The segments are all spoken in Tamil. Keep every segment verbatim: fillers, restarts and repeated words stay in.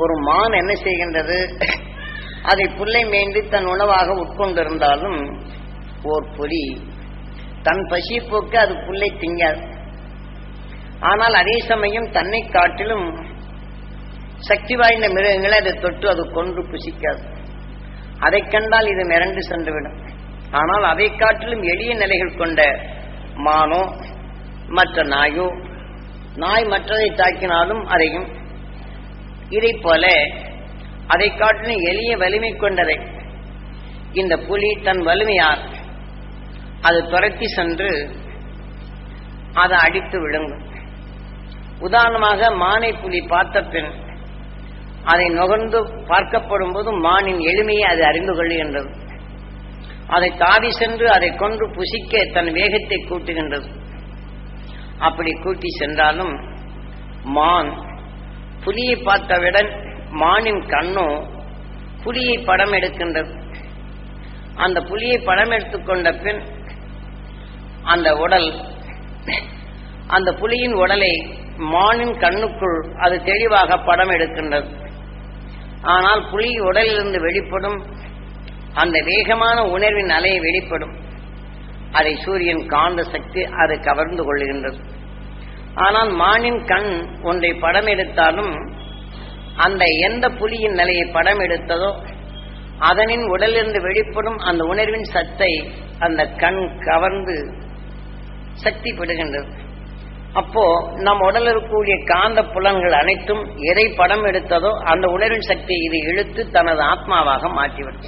ஒரு மான் என்ன செய்கின்றது? அதை புல்லை மேய்ந்து தன் உணவாக உட்கொண்டிருந்தாலும் ஓர் புலி தன் பசி போக்கு அது புல்லை திங்காது. ஆனால் அதே சமயம் தன்னை காட்டிலும் சக்தி வாய்ந்த மிருகங்களை அதை தொட்டு அது கொன்று புசிக்காது. அதை கண்டால் இது மிரண்டு சென்றுவிடும். ஆனால் அதை காட்டிலும் எளிய நிலைகள் கொண்ட மானோ மற்ற நாயோ, நாய் மற்றதை தாக்கினாலும் அதையும், இதை போல அதை காட்டிலும் எளிய வலிமை கொண்டதை இந்த புலி தன் வலிமையால் அது துரத்தி சென்று அதை அடித்து விழுங்கும். உதாரணமாக மானை புலி பார்த்த பின் அதை நுகர்ந்து பார்க்கப்படும் போது மானின் எளிமையை அது அறிந்து கொள்கின்றது. அதை தாவி சென்று அதை கொன்று புசிக்க தன் வேகத்தை கூட்டுகின்றது. அப்படி கூட்டி சென்றாலும் மான் புலியை பார்த்தவுடன் மானின் கண்ணோ புலியை படம் எடுக்கின்றது. அந்த புலியை படம் எடுத்துக்கொண்ட பின் அந்த உடல், அந்த புலியின் உடலை மானின் கண்ணுக்குள் அது தெளிவாக படம் எடுக்கின்றது. ஆனால் புலி உடலிலிருந்து வெளிப்படும் அந்த வேகமான உணர்வின் அலை வெளிப்படும். அதை சூரியன் காந்த சக்தி அது கவர்ந்து கொள்கின்றது. ஆனால் மானின் கண் ஒன்றை படம் எடுத்தாலும் அந்த எந்த புலியின் நிலையை படம் எடுத்ததோ அதனின் உடலிலிருந்து வெளிப்படும் அந்த உணர்வின் சத்தை அந்த கண் கவர்ந்து சக்தி பெறுகின்றது. அப்போ நம் உடலில் இருக்கக்கூடிய காந்த புலன்கள் அனைத்தும் எதை படம் எடுத்ததோ அந்த உணர்வின் சக்தியை இது இழுத்து தனது ஆத்மாவாக மாற்றிவிடும்.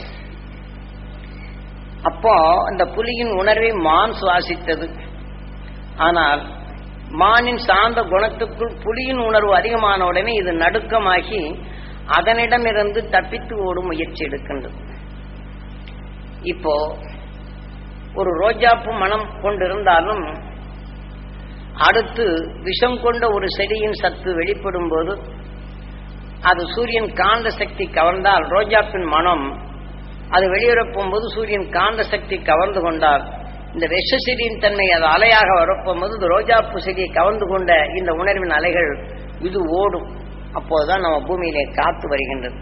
அப்போ அந்த புலியின் உணர்வை மான் சுவாசித்தது. ஆனால் மானின் சார்ந்த குணத்துக்குள் புலியின் உணர்வு அதிகமான உடனே இது நடுக்கமாகி அதனிடமிருந்து தப்பித்து ஓடும் முயற்சி எடுக்கின்றது. இப்போ ஒரு ரோஜாப்பூ மனம் கொண்டிருந்தாலும் அடுத்து விஷம் கொண்ட ஒரு செடியின் சத்து வெளிப்படும் போது அது சூரியன் காந்த சக்தி கவர்ந்தால் ரோஜாப்பின் மனம் அது வெளியிறப்பும் போது சூரியன் காந்த சக்தி கவர்ந்து கொண்டால் இந்த விஷ செடியின் தன்மை அது அலையாக வரப்பும் போது இந்த ரோஜாப்பூ செடியை கவர்ந்து கொண்ட இந்த உணர்வின் அலைகள் இது ஓடும். அப்போதுதான் நம்ம பூமியிலே காத்து வருகின்றது.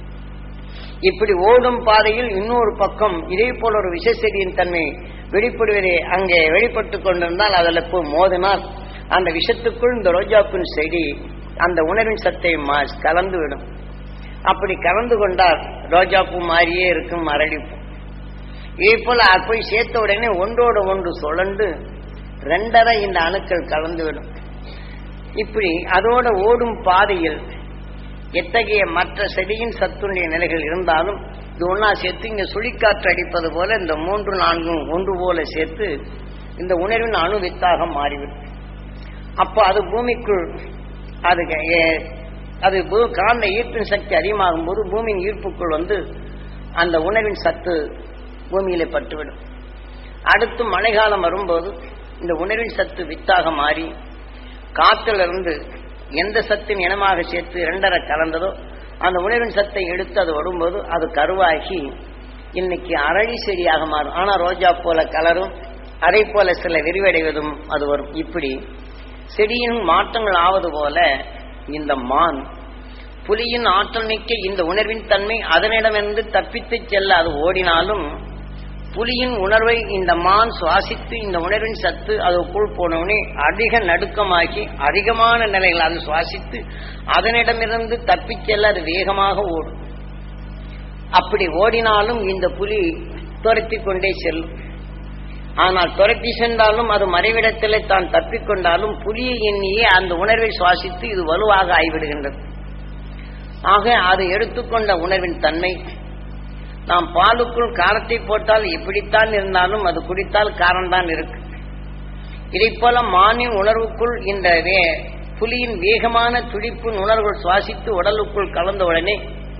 இப்படி ஓடும் பாதையில் இன்னொரு பக்கம் இதே போல ஒரு விஷ செடியின் தன்மை வெளிப்படுவதை அங்கே வெளிப்பட்டு கொண்டிருந்தால் அதில் போய் மோதினால் அந்த விஷத்துக்குள் இந்த ரோஜாப்பின் செடி அந்த உணர்வின் சத்தை கலந்துவிடும். அப்படி கலந்து கொண்டால் ரோஜாப்பூ மாதிரியே இருக்கும் அரளிப்பூ. இதே போல போய் சேர்த்த உடனே ஒன்றோடு ஒன்று சுழண்டு ரெண்டரை இந்த அணுக்கள் கலந்துவிடும். இப்படி அதோட ஓடும் பாதையில் எத்தகைய மற்ற செடியின் சத்துடைய நிலைகள் இருந்தாலும் இது ஒன்னா சேர்த்து இங்க சுழிக்காற்று அடிப்பது போல இந்த மூன்று நான்கும் ஒன்று போல சேர்த்து இந்த உணர்வின் அணு வித்தாக மாறிவிடும். அப்போ அது பூமிக்குள் அது அது காந்த ஈர்ப்பின் சக்தி அதிகமாகும் போது பூமியின் ஈர்ப்புக்குள் வந்து அந்த உணர்வின் சத்து பூமியிலே பட்டுவிடும். அடுத்து மழைக்காலம் வரும்போது இந்த உணர்வின் சத்து வித்தாக மாறி காற்றிலிருந்து எந்த சத்தின் இனமாக சேர்த்து இரண்டரை கலந்ததோ அந்த உணர்வின் சத்தை எடுத்து அது வரும்போது அது கருவாகி இன்னைக்கு அரளி செடியாக மாறும். ஆனா ரோஜா போல கலரும் அதை போல சில விரிவடைவதும் அது வரும். இப்படி செடியின் மாற்றங்கள் ஆவது போல இந்த மான் புலியின் ஆற்றல் மிக்க இந்த உணர்வின் தன்மை அதனிடமிருந்து தப்பித்து செல்ல அது ஓடினாலும் புலியின் உணர்வை இந்த மான் சுவாசித்து இந்த உணர்வின் சத்து அதுக்குள் போனவுடனே அதிக நடுக்கமாகி அதிகமான நிலைகள் அது சுவாசித்து அதனிடமிருந்து தப்பிச் செல்ல அது வேகமாக ஓடும். அப்படி ஓடினாலும் இந்த புலி துரத்தி கொண்டே செல்லும். ஆனால் துரத்தி சென்றாலும் அது மறைவிடத்திலே தான் தப்பிக்கொண்டாலும் புலியை எண்ணியே அந்த உணர்வை சுவாசித்து இது வலுவாக ஆய்விடுகின்றது. ஆக அது எடுத்துக்கொண்ட உணர்வின் தன்மை நாம் பாலுக்குள் காரத்தை போட்டால் எப்படித்தான் இருந்தாலும் அது குடித்தால் காரம்தான் இருக்கு. இதை போல மானின் உணர்வுக்குள் இந்த புலியின் வேகமான துடிப்பு உணர்வுகள் சுவாசித்து உடலுக்குள் கலந்த உடனே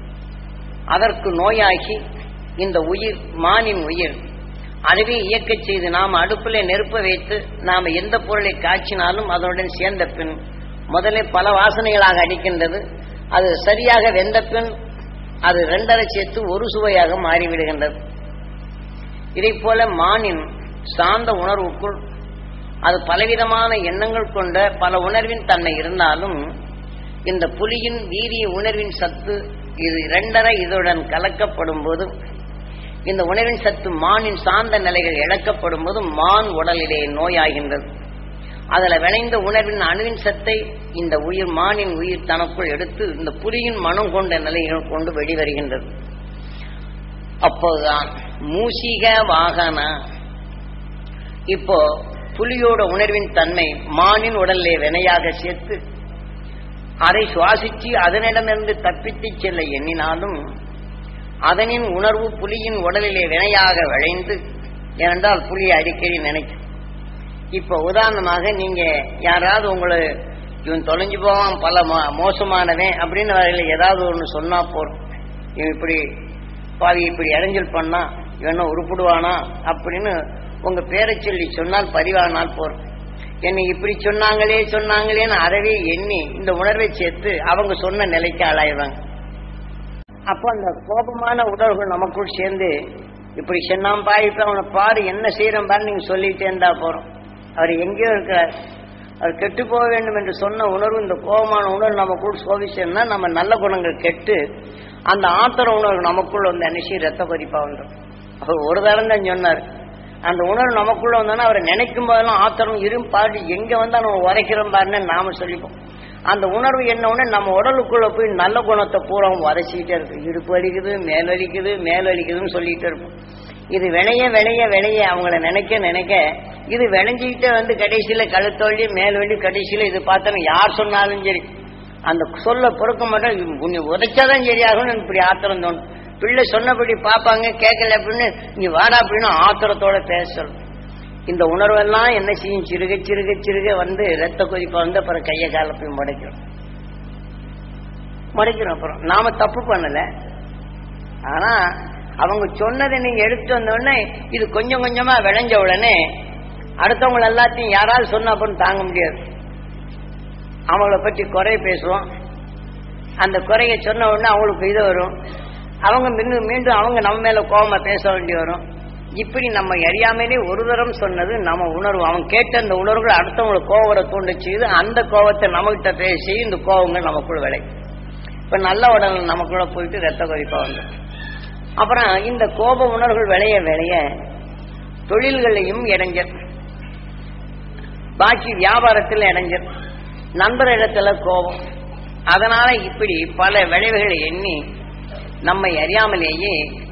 அதற்கு நோயாகி இந்த உயிர் மானின் உயிர் அதுவே இயக்க செய்து நாம் அடுப்பிலே நெருப்ப வைத்து நாம் எந்த பொருளை காய்ச்சினாலும் அதனுடன் சேர்ந்த பின் முதலே பல வாசனைகளாக அடிக்கின்றது. அது சரியாக வெந்த பின் அது ரெண்டரை சேர்த்து ஒரு சுவையாக மாறிவிடுகின்றது. இதை போல மானின் சார்ந்த உணர்வுக்குள் அது பலவிதமான எண்ணங்கள் கொண்ட பல உணர்வின் தன்மை இருந்தாலும் இந்த புலியின் வீரிய உணர்வின் சத்து இது இரண்டரை இதுடன் கலக்கப்படும் போது இந்த உணர்வின் சத்து மானின் சார்ந்த நிலைகள் இழக்கப்படும் போது மான் உடலிலே நோயாகின்றது. அதுல விளைந்த உணர்வின் அணுவின் சத்தை இந்த உயிர் மானின் உயிர் தனக்குள் எடுத்து இந்த புலியின் மனம் கொண்ட நிலைகள் கொண்டு வெளிவருகின்றது. அப்போதுதான் மூசிக வாகன இப்போ புலியோட உணர்வின் தன்மை மானின் உடலிலே வினையாக சேர்த்து அதை சுவாசிச்சு அதனிடமிருந்து தப்பித்து செல்ல எண்ணினாலும் அதனின் உணர்வு புலியின் உடலிலே வினையாக விளைந்து, ஏனென்றால் புலியை அடிக்கடி நினைக்கும். இப்ப உதாரணமாக நீங்க யாராவது உங்களை இவன் தொலைஞ்சு போவான் பல மோசமானவன் அப்படின்னு வரையில ஏதாவது ஒண்ணு சொன்னா போறோம், இவன் இப்படி பாவி இப்படி இடைஞ்சல் பண்ணா இவன் உருப்பிடுவானா அப்படின்னு உங்க பேரை சொல்லி சொன்னால் பதிவானால் போறோம். என்னை இப்படி சொன்னாங்களே சொன்னாங்களேன்னு அறவே எண்ணி இந்த உணர்வை சேர்த்து அவங்க சொன்ன நிலைக்கு ஆளாயிடுவாங்க. அப்போ அந்த கோபமான உணர்வுகள் நமக்குள் சேர்ந்து இப்படி சொன்னாம் பா இப்ப அவனை பாரு என்ன செய்யறோம் பாரு நீங்க சொல்லிட்டே இருந்தா போறோம். அவர் எங்கேயோ இருக்கிறார், அவர் கெட்டு போக வேண்டும் என்று சொன்ன உணர்வு இந்த கோபமான உணர்வு நமக்குள் சோதிச்சோம்னா நம்ம நல்ல குணங்கள் கெட்டு அந்த ஆத்திர உணர்வு நமக்குள்ள வந்து அனுஷி ரத்த கொதிப்பா வந்துடும். அவர் ஒரு தரம் தான் சொன்னார், அந்த உணர்வு நமக்குள்ள வந்தோன்னா அவரை நினைக்கும் போதெல்லாம் ஆத்திரம் இரும் பாடு எங்க வந்தா நம்ம உரைக்கிறோம் பாருன்னு நாம சொல்லிப்போம். அந்த உணர்வு என்ன உடனே நம்ம உடலுக்குள்ள போய் நல்ல குணத்தை பூரா உரைச்சிக்கிட்டே இருக்கு. இடுப்பு வலிக்குது மேல் வலிக்குது மேல் வலிக்குதுன்னு சொல்லிட்டு இருப்போம். இது விளைய விளைய விளைய அவங்கள நினைக்க நினைக்க இது விளைஞ்சிக்கிட்டே வந்து கடைசியில கழுத்தொழி மேல் வலி கடைசியில இது பார்த்தோம் யார் சொன்னாலும் சரி அந்த சொல்ல பொறுக்க மாட்டோம், உதைச்சாதான் சரியாகணும் இப்படி ஆத்திரம் தோணும். பிள்ளை சொன்னபடி பார்ப்பாங்க, கேட்கல அப்படின்னு நீ வாடா அப்படின்னு ஆத்திரத்தோட பேசணும். இந்த உணர்வெல்லாம் என்ன செய்யும், சிறுக சிறுக சிறுக வந்து ரத்த கொதிப்பா வந்து அப்புறம் கையை கால போய் முடைக்கிறோம் முடைக்கிறோம் அப்புறம் நாம தப்பு பண்ணல, ஆனா அவங்க சொன்னதை நீங்க எடுத்து வந்த உடனே இது கொஞ்சம் கொஞ்சமா விளைஞ்ச உடனே அடுத்தவங்க எல்லாத்தையும் யாராவது சொன்ன அப்புறம் தாங்க முடியாது. அவங்கள பற்றி குறை பேசுவோம், அந்த குறைய சொன்ன உடனே அவங்களுக்கு இது வரும், அவங்க மீண்டும் மீண்டும் அவங்க நம்ம மேல கோபமா பேச வேண்டி வரும். இப்படி நம்ம அறியாமலே ஒரு தரம் சொன்னது நம்ம உணர்வு, அவங்க கேட்ட அந்த உணர்வுகள் அடுத்தவங்களுக்கு கோவத்தை தூண்ட செய்து அந்த கோபத்தை நம்மகிட்ட பேசி இந்த கோபங்கள் நமக்குள்ள விளை. இப்ப நல்ல உடல் நமக்குள்ள போயிட்டு ரத்த கொதிப்பா வந்து அப்புறம் இந்த கோப உணர்வுகள் விளைய விளைய தொழில்களையும் இடைஞ்சல், பாக்கி வியாபாரத்தில் இடைஞ்சல், நண்பர் இடத்துல கோபம். அதனால இப்படி பல விளைவுகளை எண்ணி நம்மை அறியாமலேயே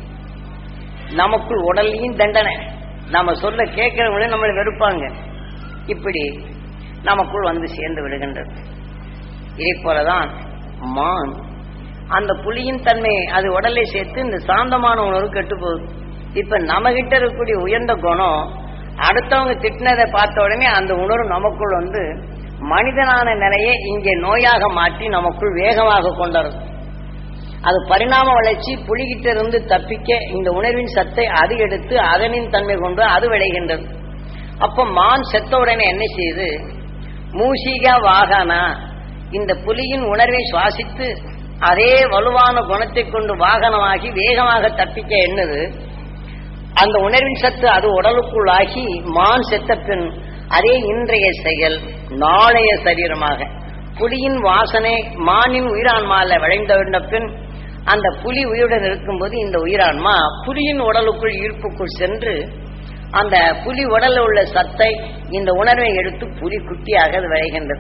நமக்குள் உடல்லையும் தண்டனை, நம்ம சொல்ல கேட்கிறவங்களே நம்மளை வெறுப்பாங்க, இப்படி நமக்குள் வந்து சேர்ந்து விடுகின்றது. இதே போலதான் மான் அந்த புலியின் தன்மை அது உடலை சேர்த்து இந்த சாந்தமான உணர்வு கெட்டு போகுது. இப்ப நம்ம கிட்ட இருக்கக்கூடிய உயர்ந்த குணம் அடுத்தவங்க திட்டினதை பார்த்த உடனே அந்த உணர்வு நமக்குள் வந்து மனிதனான நிலையை இங்கே நோயாக மாற்றி நமக்குள் வேகமாக கொண்டாடும். அது பரிணாம வளர்ச்சி புலிகிட்ட இருந்து தப்பிக்க இந்த உணர்வின் சத்தை அது எடுத்து அதனின் தன்மை கொண்டு அது விளைகின்றது. அப்ப மான் செத்த உடனே என்ன செய்யுது, மூசிகா வாகனா இந்த புலியின் உணர்வை சுவாசித்து அதே வலுவான குணத்தை கொண்டு வாகனமாகி வேகமாக தப்பிக்க எண்ணுது. அந்த உணர்வின் சத்து அது உடலுக்குள் ஆகி மான் செத்த பின் அதே இன்றைய செயல் நாளைய சரீரமாக புலியின் வாசனை மானின் உயிரான்மால விளைந்த பின் அந்த புலி உயிருடன் இருக்கும்போது இந்த உயிரான்மா புலியின் உடலுக்குள் ஈர்ப்புக்குள் சென்று அந்த புலி உடலில் உள்ள சத்தை இந்த உணர்வை எடுத்து புலி குட்டியாக அது விளைகின்றது.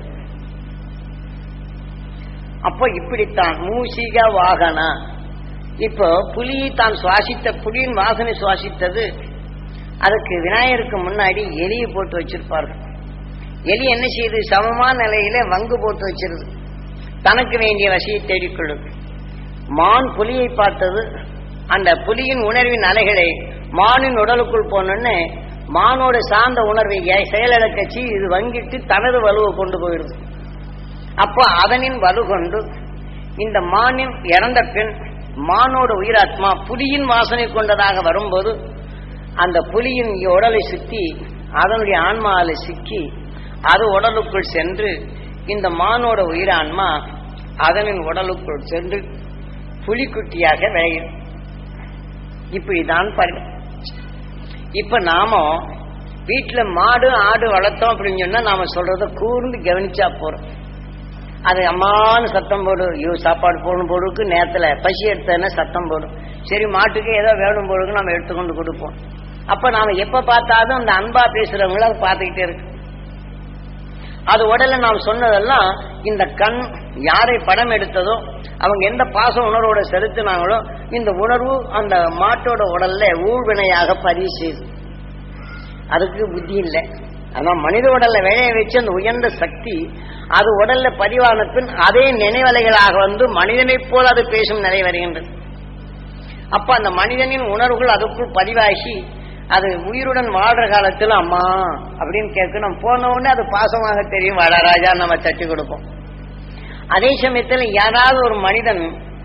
அப்போ இப்படித்தான் மூசிக வாகனா. இப்போ புலியை தான் சுவாசித்த புலியின் வாசனை சுவாசித்தது. அதுக்கு விநாயகருக்கு முன்னாடி எலியை போட்டு வச்சிருப்பார்கள். எலி என்ன செய்யுது, சமமான நிலையில வங்கு போட்டு வச்சிருது, தனக்கு வேண்டிய வசியை தேடிக்கொள்ளுது. மான் புலியை பார்த்தது, அந்த புலியின் உணர்வின் அலைகளை மானின் உடலுக்குள் போனோன்னு மானோட சார்ந்த உணர்வை செயலிழக்கச்சி இது வங்கிட்டு தனது வலுவை கொண்டு போயிடுது. அப்போ அதனின் வலு கொண்டு இந்த மானின் இறந்த பின் மானோட உயிராத்மா புலியின் வாசனை கொண்டதாக வரும்போது அந்த புலியின் உடலை சுற்றி அதனுடைய ஆன்மாவை சிக்கி அது உடலுக்குள் சென்று இந்த மானோட உயிரான்மா அதனின் உடலுக்குள் சென்று புலிக்குட்டியாக விளையும். இப்படிதான் பாருங்க. இப்ப நாம வீட்டுல மாடு ஆடு வளர்த்தோம் அப்படின்னு சொன்னா நாம சொல்றத கூர்ந்து கவனிச்சா போறோம். அது அம்மானு சத்தம் போடும். ஐயோ சாப்பாடு போடணும் போடுக்கு நேரத்துல பசி எடுத்ததுன்னா சத்தம் போடும். சரி மாட்டுக்கு ஏதோ வேணும் போடுக்கு நம்ம எடுத்துக்கொண்டு கொடுப்போம். அப்ப நாம எப்ப பார்த்தாலும் அந்த அன்பா பேசுறவங்கள அதை பார்த்துக்கிட்டே இருக்கு. அது உடல்ல நாம் சொன்னதெல்லாம் இந்த கண் யாரை படம் எடுத்ததோ அவங்க எந்த பாச உணர்வோட செலுத்தினாங்களோ இந்த உணர்வு அந்த மாட்டோட உடல்ல ஊழ்வினையாக பதிவு செய்யுது. அதுக்கு புத்தி இல்லை. அதான் மனித உடல்ல விளைய வச்சு அந்த உயர்ந்த சக்தி அது உடல்ல பதிவான பின் அதே நினைவலைகளாக வந்து மனிதனை போல அது பேசும் நிலை வருகின்றது. அப்ப அந்த மனிதனின் உணர்வுகள் அதுக்குள் பதிவாகி அது உயிருடன் வாழ்ற காலத்துல அம்மா அப்படின்னு கேட்க நம்ம போன உடனே அது பாசமாக தெரியும். வளராஜா நம்ம தட்டி கொடுப்போம். அதே சமயத்துல யாராவது ஒரு மனிதன்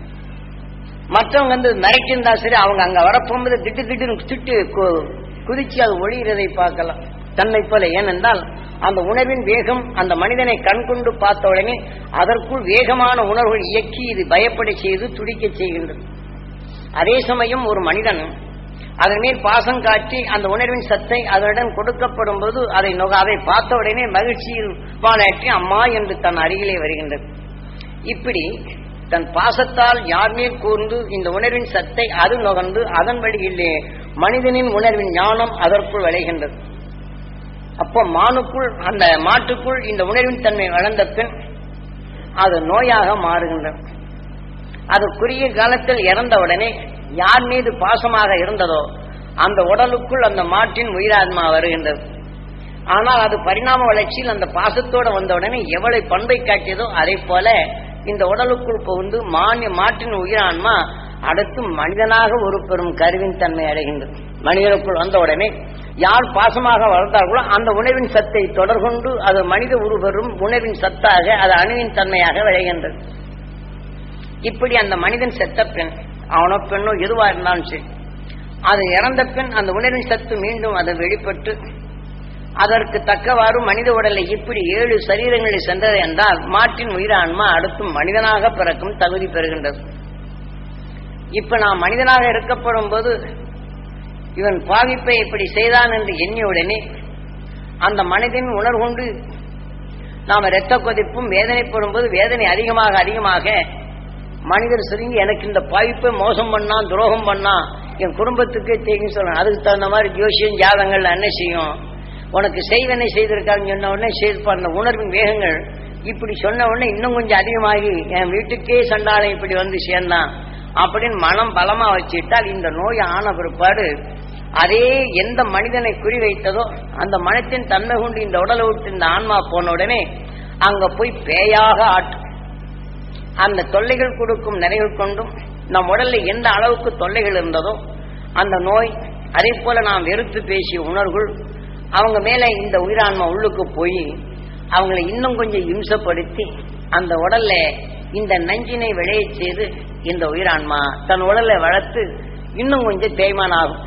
மற்றவங்க வந்து மிரட்டிருந்தா சரி அவங்க அங்க வரப்போகும்போது திட்டு திட்டு திட்டு குதிச்சு அது ஒளிகிறதை பார்க்கலாம் தன்னை போல. ஏனென்றால் அந்த உணர்வின் வேகம் அந்த மனிதனை கண்கொண்டு பார்த்த உடனே அதற்குள் வேகமான உணர்வுகள் இயக்கி இது பயப்பட செய்து துடிக்க செய்கின்றது. அதே சமயம் ஒரு மனிதன் அதன் மேல் பாசம் காட்டி அந்த உணர்வின் சத்தை அதனுடன் கொடுக்கப்படும் போது அதை அதை பார்த்த உடனே மகிழ்ச்சியில் வாழாற்றி அம்மா என்று தன் அருகிலே வருகின்றது. இப்படி தன் பாசத்தால் யார் மேல் கூர்ந்து இந்த உணர்வின் சத்தை அது நுகர்ந்து அதன் வழியிலே மனிதனின் உணர்வின் ஞானம் அதற்குள் விளைகின்றது. அப்போ மானுக்குள் அந்த மாட்டுக்குள் இந்த உணர்வின் தன்மை வளர்ந்த பின் அது நோயாக மாறுகின்றது. அது குறுகிய காலத்தில் இறந்த உடனே யார் மீது பாசமாக இருந்ததோ அந்த உடலுக்குள் அந்த மாட்டின் உயிராத்மா வருகின்றது. ஆனால் அது பரிணாம வளர்ச்சியில் அந்த பாசத்தோடு வந்த உடனே எவ்வளவு பண்பை காட்டியதோ அதே போல இந்த உடலுக்குள் புகுந்து மானிய மாட்டின் உயிரான்மா அடுத்து மனிதனாக ஒரு பெரும் கருவின் தன்மை அடைகின்றது. மனிதனுக்குள் வந்த உடனே யார் பாசமாக வளர்ந்தார்களோ அந்த உணவின் சத்தை தொடர்கொண்டு அது மனித உருவரும் உணவின் சத்தாக அது அணுவின் தன்மையாக விளைகின்றது. இப்படி அந்த மனிதன் செத்த பெண் அவனோ பெண்ணோ எதுவா இருந்தாலும் சரி அது இறந்த பின் அந்த உணர்வின் சத்து மீண்டும் அது வெளிப்பட்டு அதற்கு தக்கவாறு மனித உடலை இப்படி ஏழு சரீரங்களில் சென்றது என்றால் மாட்டின் உயிரான்மா அடுத்தும் மனிதனாக பிறக்கும் தகுதி பெறுகின்றது. இப்ப நாம் மனிதனாக இருக்கப்படும் போது இவன் பாவிப்பை இப்படி செய்தான் என்று எண்ணியுடனே அந்த மனிதன் உணர்கொண்டு நாம இரத்த கொதிப்பும் வேதனைப்படும் போது வேதனை அதிகமாக அதிகமாக மனிதர் சுருங்கி எனக்கு இந்த பாவிப்பை மோசம் பண்ணா துரோகம் பண்ணா என் குடும்பத்துக்கே தெரியும் சொல்லணும். அதுக்கு தகுந்த மாதிரி ஜோசியம் ஜாதங்கள் என்ன செய்யும் உனக்கு செய்வனை செய்திருக்காருன்னு சொன்ன உடனே செய்திருப்பார். அந்த உணர்வின் வேகங்கள் இப்படி சொன்ன உடனே இன்னும் கொஞ்சம் அதிகமாகி என் வீட்டுக்கே சண்டாளம் இப்படி வந்து சேர்ந்தான் அப்படின்னு மனம் பலமா வச்சுட்டால் இந்த நோய் ஆன பிற்பாடு அதே எந்த மனிதனை குறிவைத்ததோ அந்த மனத்தின் தன்மை கொண்டு இந்த உடலை விட்டு இந்த ஆன்மா போன உடனே அங்க போய் பேயாக ஆட்டு அந்த தொல்லைகள் கொடுக்கும் நிலைகள் கொண்டும் நம் உடல்ல எந்த அளவுக்கு தொல்லைகள் இருந்ததோ அந்த நோய் அதே போல நாம் வெறுத்து பேசிய உணர்வுகள் அவங்க மேல இந்த உயிரான்மா உள்ளுக்கு போய் அவங்களை இன்னும் கொஞ்சம் இம்சப்படுத்தி அந்த உடல்ல இந்த நஞ்சினை விளைய செய்து இந்த உயிரான்மா தன் உடலை வளர்த்து இன்னும் கொஞ்சம் தேய்மான் ஆகும்.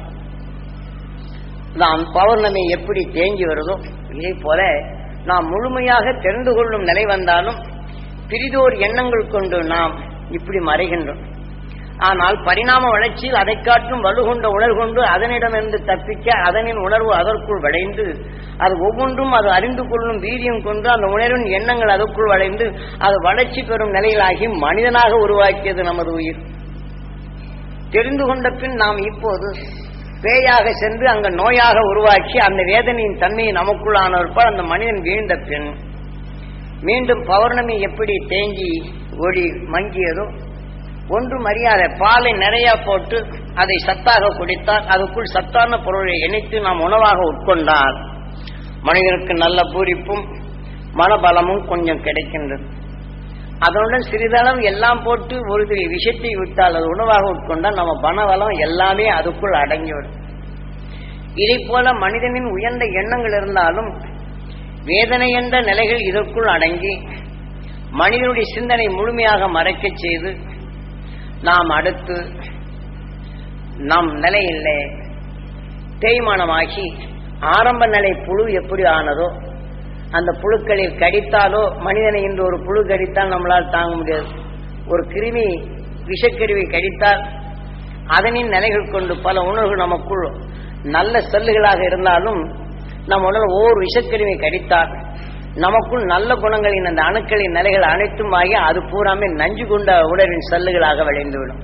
நாம் பௌர்ணமி எப்படி தேங்கி வருதோ இதே போல நாம் முழுமையாக தெரிந்து கொள்ளும் நிலை வந்தாலும் பிரிதோர் எண்ணங்கள் கொண்டு நாம் இப்படி மறைகின்றோம். ஆனால் பரிணாம வளர்ச்சியில் அதை காட்டும் வலுகொண்ட உணர்வு கொண்டு அதனிடமிருந்து தப்பிக்க அதனின் உணர்வு அதற்குள் விளைந்து அது ஒவ்வொன்றும் அது அறிந்து கொள்ளும் வீரியம் கொண்டு அந்த உணர்வின் எண்ணங்கள் அதற்குள் வளைந்து அது வளர்ச்சி பெறும் நிலையிலாகி மனிதனாக உருவாக்கியது நமது உயிர். தெரிந்து கொண்ட பின் நாம் இப்போது பேயாக சென்று அங்க நோயாக உருவாக்கி அந்த வேதனையின் தன்மையை நமக்குள்ளானவர்கள் அந்த மனிதன் வீழ்ந்த பின் மீண்டும் பௌர்ணமி எப்படி தேங்கி ஒளி மங்கியதோ ஒன்றும் அறியாத பாலை நிறைய போட்டு அதை சத்தாக குடித்தால் அதுக்குள் சத்தான பொருளை இணைத்து நாம் உணவாக உட்கொண்டால் மனிதனுக்கு நல்ல பூரிப்பும் மனபலமும் கொஞ்சம் கிடைக்கின்றது. அதனுடன் சிறிதளவு எல்லாம் போட்டு ஒரு விஷயத்தை விட்டால் அது உணவாக உட்கொண்டால் நம்ம பணபலம் எல்லாமே அதுக்குள் அடங்கிவிடும். இதை போல மனிதனின் உயர்ந்த எண்ணங்கள் இருந்தாலும் வேதனை என்ற நிலைகள் இதற்குள் அடங்கி மனிதனுடைய சிந்தனை முழுமையாக மறைக்க செய்து நாம் அடுத்து நம் நிலையில் தேய்மானமாகி ஆரம்ப நிலை புழு எப்படி ஆனதோ அந்த புழுக்களில் கடித்தாலோ மனிதனை இன்று ஒரு புழு கடித்தால் நம்மளால் தாங்க முடியாது. ஒரு கிருமி விஷக்கிருமி கடித்தால் அதனின் நிலைகள் கொண்டு பல உணர்வுகள் நமக்குள் நல்ல செல்லுகளாக இருந்தாலும் நம் உடல் ஓர் விஷக்கிருமி கடித்தால் நமக்குள் நல்ல குணங்களின் அந்த அணுக்களின் நிலைகள் அனைத்தும் ஆகி அது பூராமே நஞ்சு கொண்ட உடலின் செல்லுகளாக விளைந்துவிடும்.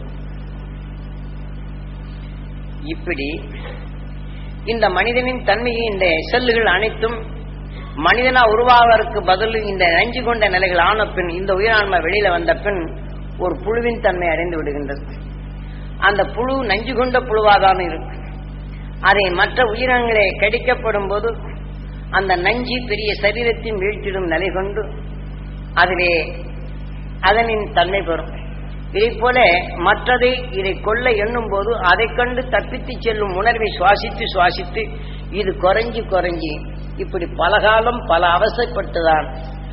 இப்படி இந்த மனிதனின் தன்மையை இந்த செல்லுகள் அனைத்தும் மனிதனா உருவாவதற்கு பதில் இந்த நஞ்சு கொண்ட நிலைகள் ஆன பின் இந்த உயிரான்மை வெளியில வந்த பின் ஒரு புழுவின் தன்மை அடைந்து விடுகின்றது. அந்த புழு நஞ்சு கொண்ட புழுவாதான் இருக்கு. அதை மற்ற உயிரினங்களே கடிக்கப்படும் போது அந்த நஞ்சு பெரிய சரீரத்தின் வீழ்த்திடும் நிலை கொண்டு அதிலே அதனின் தன்மை பெறும். இதை போல மற்றதை இதை கொள்ள எண்ணும் போது அதை கண்டு தப்பித்து செல்லும் உணர்வை சுவாசித்து சுவாசித்து இது குறைஞ்சி குறைஞ்சி இப்படி பலகாலம் பல அவசைப்பட்டுதான்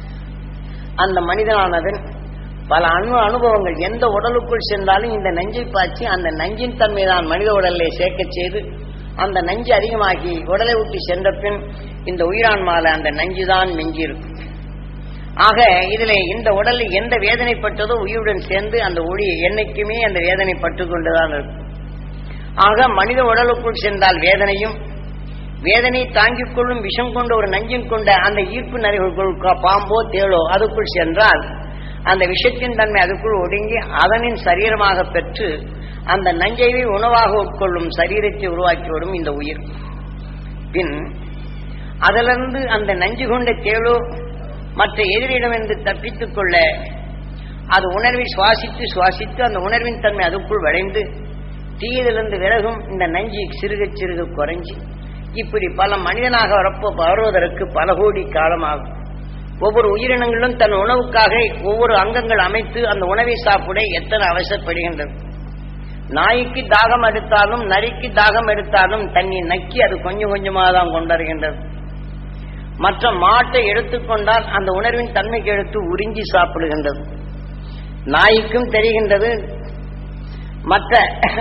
அந்த மனிதனானவன் பல அணு அனுபவங்கள் எந்த உடலுக்குள் சென்றாலும் இந்த நஞ்சை பாய்ச்சி அந்த நஞ்சின் தன்மை தான் மனித உடலை சேர்க்க செய்து அந்த நஞ்சு அதிகமாகி உடலை விட்டு சென்ற பின் இந்த உயிரான்மால அந்த நஞ்சுதான் மிஞ்சி இருக்கும். ஆக இதுல இந்த உடலில் எந்த வேதனைப்பட்டதோ உயிருடன் சேர்ந்து அந்த ஒளி என்னைக்குமே அந்த வேதனை பட்டு கொண்டுதான் இருக்கும். ஆக மனித உடலுக்குள் சென்றால் வேதனையும் வேதனை தாங்கிக் கொள்ளும் விஷம் கொண்ட ஒரு நஞ்சின் கொண்ட அந்த ஈர்ப்பு நிறைவுக்குள் பாம்போ தேளோ அதுக்குள் சென்றால் அந்த விஷத்தின் தன்மை அதுக்குள் ஒடுங்கி அதனின் சரீரமாக பெற்று அந்த நஞ்சையை உணவாக உட்கொள்ளும் சரீரத்தை உருவாக்கிவிடும் இந்த உயிர். பின் அதிலிருந்து அந்த நஞ்சு கொண்ட தேளோ மற்ற எதிரிடமிருந்து தப்பித்துக் கொள்ள அது உணர்வை சுவாசித்து சுவாசித்து அந்த உணர்வின் தன்மை அதுக்குள் வளைந்து தீயதிலிருந்து விலகும் இந்த நஞ்சு சிறுக சிறுக குறைஞ்சி இப்படி பல மனிதனாக வரப்போ வருவதற்கு பல கோடி காலமாகும். ஒவ்வொரு உயிரினங்களும் தன் உணவுக்காக ஒவ்வொரு அங்கங்கள் அமைத்து அந்த உணவை சாப்பிட எத்தனை அவசரப்படுகின்றது. நாய்க்கு தாகம் எடுத்தாலும் நரிக்கு தாகம் எடுத்தாலும் தண்ணி நக்கி அது கொஞ்சம் கொஞ்சமாக தான் கொண்டருகின்றது. மற்ற மாட்டை எடுத்துக்கொண்டால் அந்த உணர்வின் தன்மைக்கு எடுத்து உறிஞ்சி சாப்பிடுகின்றது. நாய்க்கும் தெரிகின்றது, மற்ற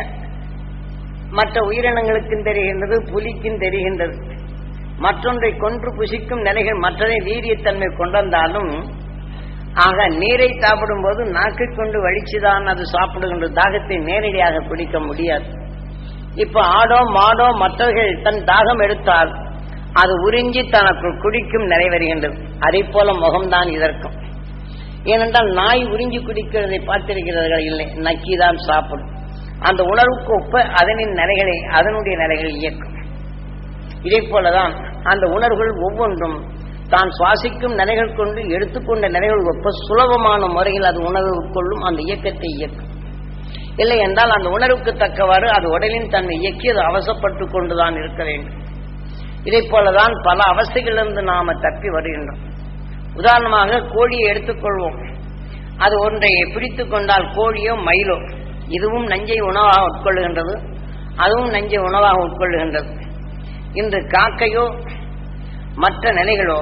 மற்ற உயிரினங்களுக்கும் தெரிகின்றது, புலிக்கும் தெரிகின்றது. மற்றொன்றை கொன்று புசிக்கும் நிலைகள் மற்றதை வீரியத்தன்மை கொண்டிருந்தாலும் ஆக நீரை சாப்பிடும் போது நாக்கை கொண்டு வலிச்சுதான் அது சாப்பிடுகின்ற தாகத்தை நேரடியாக குடிக்க முடியாது. இப்ப ஆடோ மாடோ மற்றவர்கள் தன் தாகம் எடுத்தால் அது உறிஞ்சி தனக்கு குடிக்கும் நிலை வருகின்றது. அதே போல முகம்தான் இதற்கும். ஏனென்றால் நாய் உறிஞ்சி குடிக்கிறதை பார்த்திருக்கிறார்கள் இல்லை, நக்கிதான் சாப்பிடும். அந்த உணர்வுக்கு ஒப்ப அதனின் நிலைகளை அதனுடைய நிலைகள் இயக்கும். இதே போலதான் அந்த உணர்வுகள் ஒவ்வொன்றும் தான் சுவாசிக்கும் நிலைகள் கொண்டு எடுத்துக்கொண்ட நிலைகள் ஒப்ப சுலபமான முறையில் அது உணர்வு உட்கொள்ளும் அந்த இயக்கத்தை இயக்கும். இல்லை என்றால் அந்த உணர்வுக்கு தக்கவாறு அது உடலின் தன்மை இயக்கி அது அவசப்பட்டு கொண்டுதான் இருக்க வேண்டும். இதை போலதான் பல அவஸ்தைகளிலிருந்து நாம தப்பி வருகின்றோம். உதாரணமாக கோழியை எடுத்துக்கொள்வோம். அது ஒன்றை பிடித்து கொண்டால் கோழியோ மயிலோ இதுவும் நஞ்சை உணவாக உட்கொள்ளுகின்றது, அதுவும் நஞ்சை உணவாக உட்கொள்ளுகின்றது. இன்று காக்கையோ மற்ற நிலைகளோ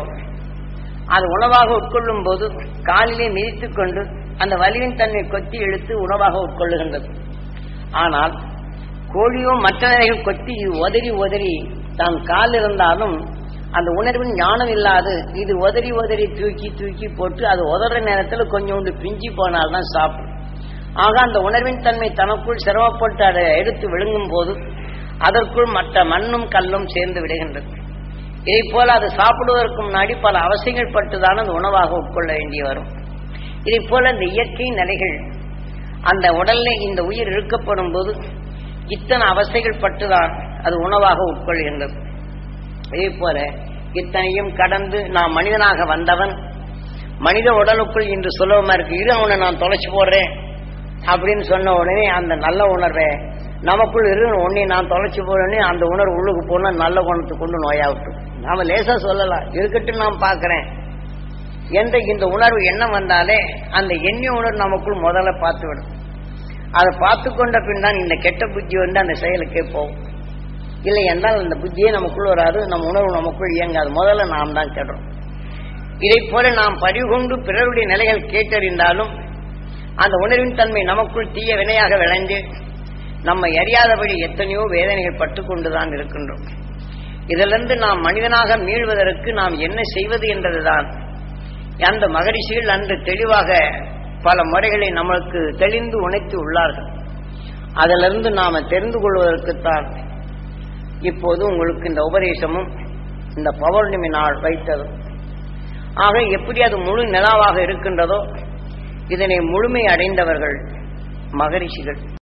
அது உணவாக உட்கொள்ளும் போது காலிலே மிதித்துக் கொண்டு அந்த வலிவின் தன்மை கொத்தி இழுத்து உணவாக உட்கொள்ளுகின்றது. ஆனால் கோழியோ மற்ற நிலைகள் கொத்தி உதறி உதறி தான் கால் இருந்தாலும் அந்த உணர்வின் ஞானம் இல்லாது இது உதறி உதறி தூக்கி தூக்கி போட்டு அது உதற நேரத்தில் கொஞ்சோண்டு பிஞ்சி போனால்தான் சாப்பிடும். ஆக அந்த உணர்வின் தன்மை தனக்குள் சிரமப்பட்டு அதை எடுத்து விழுங்கும் போது அதற்குள் மற்ற மண்ணும் கல்லும் சேர்ந்து விடுகின்றது. இதை போல அது சாப்பிடுவதற்கு முன்னாடி பல அவசியங்கள் பட்டுதான் அந்த உணவாக உட்கொள்ள வேண்டி வரும். இதை போல இந்த இயற்கை நிலைகள் அந்த உடல்ல இந்த உயிர் இழுக்கப்படும் போது இத்தனை அவஸ்தைகள் பட்டுதான் அது உணவாக உட்கொள்கின்றது. இதே போல இத்தனையும் கடந்து நான் மனிதனாக வந்தவன் மனித உடலுக்குள் இன்று சுலபமா இருக்கு, இரு அவனை நான் தொலைச்சு போடுறேன் அப்படின்னு சொன்ன உடனே அந்த நல்ல உணர்வை நமக்குள் இரு உடனே நான் தொலைச்சு போறேன்னு அந்த உணர்வு உள்ளுக்கு போனா நல்ல குணத்தை கொண்டு நோயாவிட்டு நாம லேசா சொல்லலாம் இருக்கட்டும் நான் பாக்குறேன் என்ற இந்த உணர்வு எண்ணம் வந்தாலே அந்த எண்ணெய் உணர்வு நமக்குள் முதல்ல பார்த்து விடும். அதை பார்த்து கொண்ட பின் தான் இந்த கெட்ட புத்தி வந்து அந்த செயலுக்கே போகும். இல்லை என்றால் அந்த புத்தியே நமக்குள் வராது, நம்ம உணர்வு நமக்குள் இயங்காது. முதல்ல நாம் தான் கேட்டோம். இதை போல நாம் பதிவு கொண்டு பிறருடைய நிலைகள் கேட்டறிந்தாலும் அந்த உணர்வின் தன்மை நமக்குள் தீய வினையாக விளைந்து நம்மை அறியாதபடி எத்தனையோ வேதனைகள் பட்டு கொண்டுதான் இருக்கின்றோம். இதிலிருந்து நாம் மனிதனாக மீள்வதற்கு நாம் என்ன செய்வது என்றதுதான் அந்த மகரிஷிகள் அன்று தெளிவாக பல முறைகளை நமக்கு தெளிந்து உணர்த்தி உள்ளார்கள். அதிலிருந்து நாம தெரிந்து கொள்வதற்குத்தான் இப்போது உங்களுக்கு இந்த உபதேசமும் இந்த பௌர்ணமி நாள் வைத்ததும். ஆக எப்படி அது முழு நிலாவாக இருக்கின்றதோ இதனை முழுமை அடைந்தவர்கள் மகரிஷிகள்.